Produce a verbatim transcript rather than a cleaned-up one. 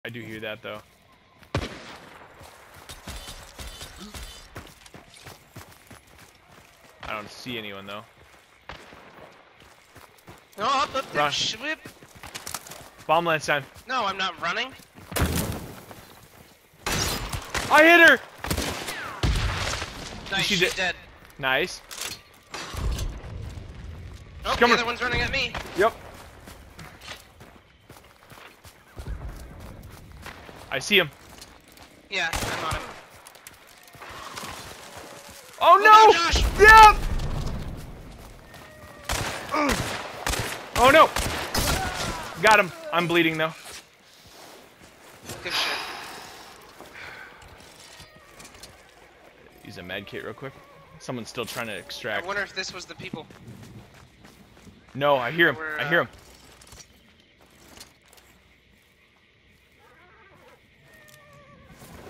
I do hear that though. I don't see anyone though. Oh, up, up, Run. up, whip. Bomb lance time. No, I'm not running. I hit her! Nice, She she's did- dead. Nice. Oh, the coming. other one's running at me. Yep. I see him. Yeah, I'm on him. Oh no, no! Josh! Yep! Oh no! Got him. I'm bleeding though. Good shit. Use a med kit real quick. Someone's still trying to I extract. wonder if this was the people. No, I hear him. We're, I hear uh, him.